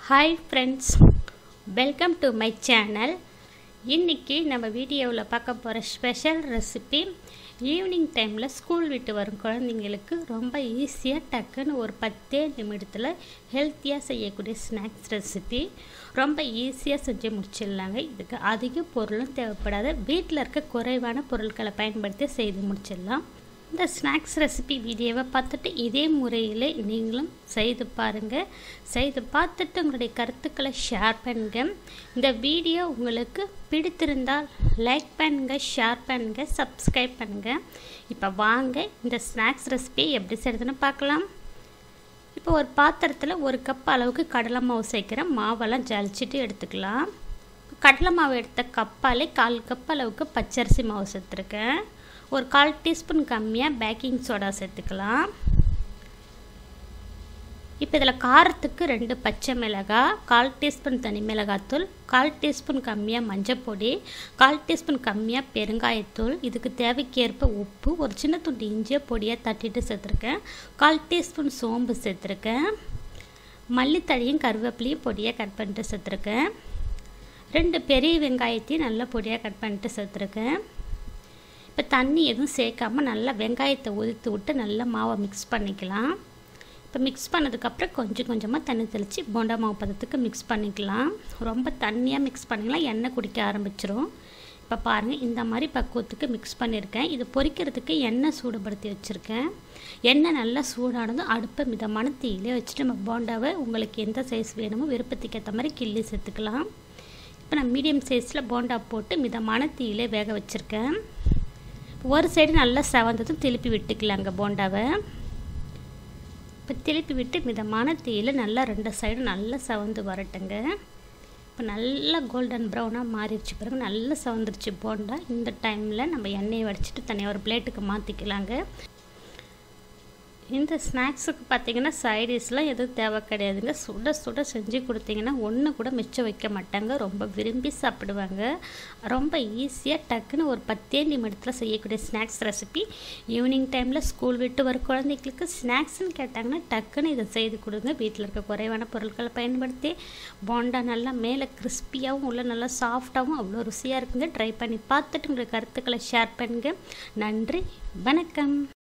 Hi friends, welcome to my channel. இன்னைக்கு நம்ம வீடியோவில் பார்க்க போகிற ஸ்பெஷல் ரெசிபி ஈவினிங் டைமில் ஸ்கூல் விட்டு வரும் குழந்தைங்களுக்கு ரொம்ப ஈஸியாக டக்குன்னு ஒரு 10 நிமிடத்தில் ஹெல்த்தியாக செய்யக்கூடிய ஸ்நாக்ஸ் ரெசிபி. ரொம்ப ஈஸியாக செஞ்சு முடிச்சிடலாங்க. இதுக்கு அதிக பொருளும் தேவைப்படாத வீட்டில் இருக்க குறைவான பொருட்களை பயன்படுத்தி செய்து முடிச்சிடலாம். இந்த ஸ்நாக்ஸ் ரெசிபி வீடியோவை பார்த்துட்டு இதே முறையில் நீங்களும் செய்து பாருங்கள். செய்து பார்த்துட்டு உங்களுடைய கருத்துக்களை ஷேர் பண்ணுங்கள். இந்த வீடியோ உங்களுக்கு பிடித்திருந்தால் லைக் பண்ணுங்கள், ஷேர் பண்ணுங்கள், சப்ஸ்கிரைப் பண்ணுங்கள். இப்போ வாங்க இந்த ஸ்நாக்ஸ் ரெசிபியை எப்படி செய்கிறதுன்னு பார்க்கலாம். இப்போ ஒரு பாத்திரத்தில் 1 கப் அளவுக்கு கடலை மாவு சேர்க்குறேன். மாவெல்லாம் ஜலிச்சிட்டு எடுத்துக்கலாம். கடலை மாவு எடுத்த கப்பாலே 1/4 கப் அளவுக்கு பச்சரிசி மாவு சேர்த்துருக்கேன். ஒரு 1/4 டீஸ்பூன் கம்மியாக பேக்கிங் சோடா சேர்த்துக்கலாம். இப்போ இதில் காரத்துக்கு 2 பச்சை மிளகாய், 1/4 டீஸ்பூன் தனி மிளகாய்த்தூள், 1/4 டீஸ்பூன் கம்மியாக மஞ்சப்பொடி, 1/4 டீஸ்பூன் கம்மியாக பெருங்காயத்தூள், இதுக்கு தேவைக்கேற்ப உப்பு, ஒரு சின்ன துண்டு இஞ்சியை பொடியாக தட்டிட்டு சேர்த்துருக்கேன், 1/4 டீஸ்பூன் சோம்பு சேர்த்துருக்கேன், மல்லித்தழையும் கருவேப்பிலையும் பொடியாக கட் பண்ணிட்டு சேர்த்துருக்கேன், 2 பெரிய வெங்காயத்தையும் நல்லா பொடியாக கட் பண்ணிட்டு சேர்த்துருக்கேன். இப்போ தண்ணி எதுவும் சேர்க்காமல் நல்லா வெங்காயத்தை உதிர்த்து விட்டு நல்லா மாவை மிக்ஸ் பண்ணிக்கலாம். இப்போ மிக்ஸ் பண்ணதுக்கப்புறம் கொஞ்சம் கொஞ்சமாக தண்ணி தெளித்து போண்டா மாவு பதத்துக்கு மிக்ஸ் பண்ணிக்கலாம். ரொம்ப தண்ணியாக மிக்ஸ் பண்ணிக்கலாம், எண்ணெய் குடிக்க ஆரம்பிச்சிரும். இப்போ பாருங்கள், இந்த மாதிரி பக்குவத்துக்கு மிக்ஸ் பண்ணியிருக்கேன். இது பொரிக்கிறதுக்கு எண்ணெய் சூடுபடுத்தி வச்சுருக்கேன். எண்ணெய் நல்லா சூடானதும் அடுப்பை மிதமான தீயிலே வச்சுட்டு நம்ம போண்டாவை உங்களுக்கு எந்த சைஸ் வேணுமோ விருப்பத்துக்கு ஏற்ற மாதிரி கிள்ளி சேர்த்துக்கலாம். இப்போ நான் மீடியம் சைஸில் போண்டா போட்டு மிதமான தீயிலே வேக வச்சுருக்கேன். ஒரு சைடு நல்லா செவந்ததும் திருப்பி விட்டுக்கலாங்க போண்டாவை. இப்போ திருப்பி விட்டு மிதமான தீயில் நல்லா 2 சைடும் நல்லா செவந்து வரட்டுங்க. இப்போ நல்லா கோல்டன் ப்ரௌனாக மாறிடுச்சு, பிறகு நல்லா செவந்துருச்சு போண்டா. இந்த டைமில் நம்ம எண்ணெயை வடிச்சிட்டு தனியாக ஒரு பிளேட்டுக்கு மாற்றிக்கலாங்க. இந்த ஸ்நாக்ஸுக்கு பார்த்திங்கன்னா சைடிஷ்லாம் எதுவும் தேவை கிடையாதுங்க. சுட சுட செஞ்சு கொடுத்தீங்கன்னா ஒன்று கூட மிச்சம் வைக்க மாட்டாங்க, ரொம்ப விரும்பி சாப்பிடுவாங்க. ரொம்ப ஈஸியாக டக்குன்னு ஒரு 10 நிமிடத்தில் செய்யக்கூடிய ஸ்நாக்ஸ் ரெசிபி. ஈவினிங் டைமில் ஸ்கூல் விட்டு வர குழந்தைங்களுக்கு ஸ்நாக்ஸ்ன்னு கேட்டாங்கன்னா டக்குன்னு இதை செய்து கொடுங்க. வீட்டில் இருக்க குறைவான பொருட்களை பயன்படுத்தி போண்டா நல்லா மேலே கிறிஸ்பியாகவும் உள்ள நல்லா சாஃப்டாகவும் அவ்வளோ ருசியாக இருக்குங்க. ட்ரை பண்ணி பார்த்துட்டு உங்களுடைய கருத்துக்களை ஷேர் பண்ணுங்கள். நன்றி, வணக்கம்.